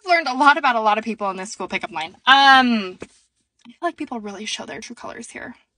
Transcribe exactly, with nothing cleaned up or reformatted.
I've learned a lot about a lot of people in this school pickup line. Um, I feel like people really show their true colors here.